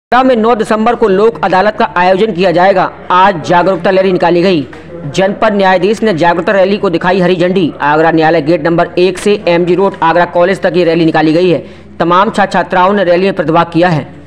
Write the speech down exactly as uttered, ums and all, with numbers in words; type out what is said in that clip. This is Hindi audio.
आगरा में नौ दिसंबर को लोक अदालत का आयोजन किया जाएगा। आज जागरूकता रैली निकाली गई। जनपद न्यायाधीश ने जागरूकता रैली को दिखाई हरी झंडी। आगरा न्यायालय गेट नंबर एक से एमजी रोड आगरा कॉलेज तक ये रैली निकाली गई है। तमाम छात्र छात्राओं ने रैली में प्रतिभाग किया है।